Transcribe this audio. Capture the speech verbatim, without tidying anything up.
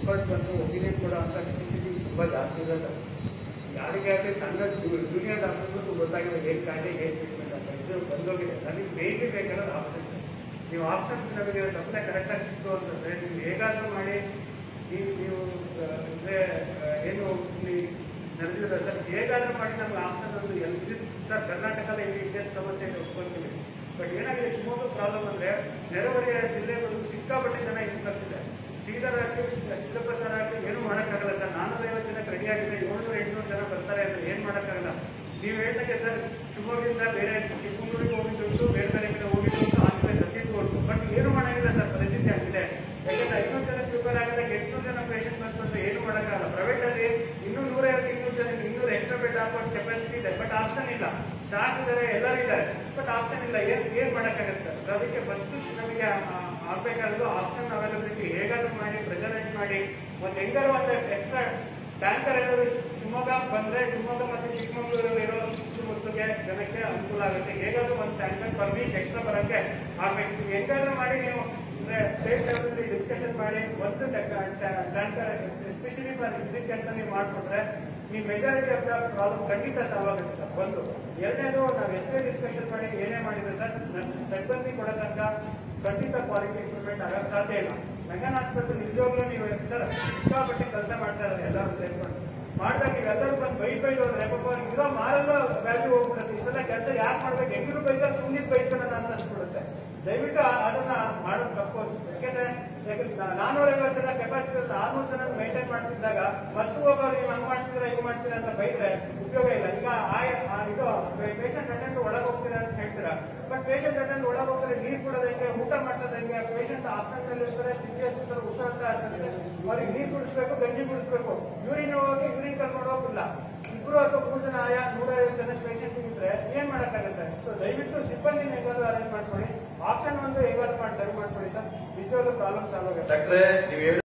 Expert ಬಂದು opinion ಕೊಡೋ ಅಂತ ನೆಸೆಸಿಟಿ ತುಂಬ ಜಾಸ್ತಿ ಇದೆ ಸರ್. ಯಾರಿಗೆ ಆಗಲಿ ಸಣ್ಣ ಜೂನಿಯರ್ ಡಾಕ್ಟರ್ಗೂ ಗೊತ್ತಾಗಿದೆ ಏನು ಕಾಯಿಲೆ ಏನು ಟ್ರೀಟ್ಮೆಂಟ್ ಅಂತ. ಇದು ಬಂದೋಗಿದೆ. ನನಗೆ ಬೇಗ ಬೇಕಾದ್ರೆ ಆಪ್ಷನ್. ನೀವು ಆಪ್ಷನ್ ನಮಗೆ ಸಪ್ಲೈ ಕರೆಕ್ಟಾಗಿ ಸಿಕ್ತು ಅಂತಂದರೆ ನೀವು ಹೇಗಾದರೂ ಮಾಡಿ ನೀವು ನೀವು ಅಂದರೆ ಏನು ಇಲ್ಲಿ ನಡೆದಿದೆ ಸರ್, ಹೇಗಾದರೂ ಮಾಡಿ ನಮ್ಗೆ ಆಪ್ಷನ್ ಒಂದು ಎಲ್ಲಿ ಸರ್ ಕರ್ನಾಟಕದ ಇಲ್ಲಿ ಇಂಡಿಯನ್ ಸಮಸ್ಯೆ ಒಪ್ಕೊಳ್ತೀವಿ. ಬಟ್ ಏನಾಗಿದೆ ಶಿವಮೊಗ್ಗ ಪ್ರಾಬ್ಲಮ್ ಅಂದರೆ ನೆರೆಹೊರೆಯ ಜಿಲ್ಲೆಗಳು ಸಿಕ್ಕಾಪಟ್ಟೆ ಜನ ಇಲ್ಲಿ ಬರ್ತಿದೆ. ಶ್ರೀಧರ್ ಹಾಕಿ ಸಿದ್ದಪ್ಪ ಸರ್ ಹಾಕಿ ಏನೂ ಮಾಡೋಕ್ಕಾಗಲ್ಲ ಸರ್. ನಾನ್ನೂರೈವತ್ತು ಜನಕ್ಕೆ ರೆಡಿ ಆಗಿದೆ, ಏಳ್ನೂರ ಎಂಟುನೂರು ಜನ ಬರ್ತಾರೆ ಅಂದರೆ ಏನು ಮಾಡೋಕ್ಕಾಗಲ್ಲ. ನೀವು ಹೇಳ್ದಂಗೆ ಸರ್ ಶಿವಮೊಗ್ಗದಿಂದ ಬೇರೆ ಚಿಕ್ಕಮಗಳೂರಿಗೆ ಹೋಗಿದ್ದು ಬೇರೆ ಬೇರೆ ಕಡೆ ಹೋಗಿದ್ದು ಆಮೇಲೆ ಸತ್ಯಕ್ಕೆ ಹೊರಟು. ಬಟ್ ಏನು ಮಾಡೋಂಗಿಲ್ಲ ಸರ್, ಪರಿಸ್ಥಿತಿ ಆಗಿದೆ. ಯಾಕೆಂದ್ರೆ ಐನೂರು ಜನ ಪ್ರಿಪೇರ್ ಆಗಿದಾಗ ಎಂಟುನೂರು ಜನ ಪೇಷಂಟ್ ಬಂತು ಏನು ಮಾಡೋಕ್ಕಾಗಲ್ಲ. ಪ್ರೈವೇಟಲ್ಲಿ ಇನ್ನೂ ನೂರೈವತ್ತು ಇನ್ನೂರು ಜನ ಇನ್ನೂರು ಎಕ್ಸ್ಟ್ರಾ ಬೆಡ್ ಹಾಕುವಷ್ಟು ಕೆಪಾಸಿಟಿ ಇದೆ, ಬಟ್ ಆಪ್ಷನ್ ಇಲ್ಲ. ಸ್ಟಾಫ್ ಇದ್ದಾರೆ, ಎಲ್ಲರೂ ಇದ್ದಾರೆ, ಬಟ್ ಆಪ್ಷನ್ ಇಲ್ಲ. ಏನು ಏನು ಮಾಡೋಕ್ಕಾಗತ್ತೆ ಸರ್? ಅದಕ್ಕೆ ಫಸ್ಟ್ ನಮಗೆ ಆಗ್ಬೇಕಾದ್ರು ಆಪ್ಷನ್ ಅವೈಲಬಿಲಿಟಿ ಹೇಗಾದ್ರೂ ಮಾಡಿ ಪ್ರೆಸರೈಸ್ ಮಾಡಿ ಒಂದು ಹೆಂಗಾರು ಒಂದು ಎಕ್ಸ್ಟ್ರಾ ಟ್ಯಾಂಕರ್ ಏನಾದ್ರು ಶಿವಮೊಗ್ಗ ಬಂದರೆ ಶಿವಮೊಗ್ಗ ಮತ್ತು ಚಿಕ್ಕಮಗಳೂರಲ್ಲಿ ಇರೋ ಸುತ್ತಮುತ್ತಗೆ ಜನಕ್ಕೆ ಅನುಕೂಲ ಆಗುತ್ತೆ. ಹೇಗಾದ್ರೂ ಒಂದು ಟ್ಯಾಂಕರ್ ಪರ್ ವೀಕ್ ಎಕ್ಸ್ಟ್ರಾ ಬರೋಕ್ಕೆ ಆಗಬೇಕು. ಹೆಂಗಾದ್ರೂ ಮಾಡಿ ನೀವು ಸ್ಟೇಟ್ ಲೆವೆಲಲ್ಲಿ ಡಿಸ್ಕಷನ್ ಮಾಡಿ ಒಂದು ಟ್ಯಾಂಕರ್ ಎಸ್ಪೆಷಲಿ ಇದಕ್ಕೆ ಅಂತ ನೀವು ಮಾಡಿಕೊಟ್ರೆ ಈ ಮೆಜಾರಿಟಿ ಆಫ್ ದ ಪ್ರಾಬ್ಲಮ್ ಖಂಡಿತ ಸಾಲ್ವ್ ಆಗುತ್ತೆ ಸರ್. ಒಂದು ಎರಡನೇದು ನಾವು ಎಷ್ಟೇ ಡಿಸ್ಕಷನ್ ಮಾಡಿ ಏನೇ ಮಾಡಿದ್ರೆ ಸರ್ ಸಿಬ್ಬಂದಿ ಕೊಡೋ ತನಕ ಖಂಡಿತ ಕ್ವಾಲಿಟಿ ಇಂಪ್ರೂವ್ಮೆಂಟ್ ಆಗೋಕ್ಕೆ ಸಾಧ್ಯ ಇಲ್ಲ. ಮೆಗನ್ ಆಸ್ಪತ್ರೆ ನಿಜವಾಗ್ಲೂ ನೀವು ಸರ್ ಸಿಕ್ಕಾಪಟ್ಟೆ ಕೆಲಸ ಮಾಡ್ತಾ ಇದ್ದಾರೆ ಎಲ್ಲರೂ ಸೇರ್ಕೊಂಡು ಮಾಡಿದಾಗ ನೀವೆಲ್ಲರೂ ಬಂದು ಬೈ ಬೈದು ಹೋದ್ರೆ ಪಾಪ ಇರೋ ಮಾರಲ್ಲೂ ವ್ಯಾಲ್ಯೂ ಹೋಗ್ಬಿಡುತ್ತೆ. ಇದೆಲ್ಲ ಕೆಲಸ ಯಾಕೆ ಮಾಡ್ಬೇಕು, ಹೆಂಗಿರು ಬೈದಾಗ ಸುಮ್ಮನೆ ಬೈಸ್ಕೊಳ್ಳೋಣ ಅಂತ ಅನ್ಸ್ಬಿಡುತ್ತೆ. ದಯವಿಟ್ಟು ಅದನ್ನ ಮಾಡೋದು ತಪ್ಪು. ಯಾಕೆಂದ್ರೆ ನಾನೂರೈವತ್ತು ಜನ ಕೆಪಾಸಿಟಿ ಆರ್ನೂರು ಜನ ಮೇಂಟೈನ್ ಮಾಡ್ತಿದ್ದಾಗ ಮತ್ತು ಹೋಗೋರು ನೀವು ಹಂಗ್ ಮಾಡ್ತಿದ್ರೆ ಹಿಂಗ್ ಮಾಡ್ತೀರಾ ಅಂತ ಬೈದ್ರೆ ಉಪಯೋಗ ಇಲ್ಲ. ಈಗ ಆ ಇದು ಪೇಷಂಟ್ ಅಟೆಂಡ್ ಒಳಗೆ ಹೋಗ್ತೀರಾ ಅಂತ ಹೇಳ್ತೀರಾ, ಬಟ್ ಪೇಷಂಟ್ ಅಟೆಂಡ್ ಒಳಗೆ ಹೋಗ್ತಾರೆ ನೀರು ಕೊಡೋದು ಹೆಂಗೆ, ಊಟ ಮಾಡ್ಸೋದು ಹೆಂಗೆ, ಪೇಷಂಟ್ ಆಪ್ಷನ್ ನಲ್ಲಿ ಇರ್ತಾರೆ, ಸಿಟಿಎಸ್ ಇರ್ತಾರೆ, ಉಸಿರಾಡ್ತಾ ಇರ್ತಾರೆ, ಅವ್ರಿಗೆ ನೀರು ಕುಡಿಸ್ಬೇಕು, ಗಂಜಿ ಕುಡಿಸ್ಬೇಕು, ಯೂರಿನ್ ಹೋಗಿ ಯೂರಿನ್ ಕರ್ಕೊಂಡು ಹೋಗಿಲ್ಲ. ಇಬ್ರು ಅಥವಾ ಮೂರು ಜನ ಆಯಾ ನೂರೈವತ್ತು ಜನ ಪೇಷಂಟ್ ಇದ್ರೆ ಏನ್ ಮಾಡಕ್ಕಾಗುತ್ತೆ? ಸೊ ದಯವಿಟ್ಟು ಸಿಬ್ಬಂದಿ ಹೇಗಾದ್ರೂ ಅರೇಂಜ್ ಮಾಡ್ಕೊಳ್ಳಿ, ಆಪ್ಷನ್ ಒಂದು ಹೇಗಾದ್ರೂ ಮಾಡಿ ಸರಿ ಮಾಡ್ಕೊಳ್ಳಿ ಸರ್. ನಿಜವಾಗ್ಲೂ ಪ್ರಾಬ್ಲಮ್ ಸಾಲ್ವ್ ಆಗುತ್ತೆ.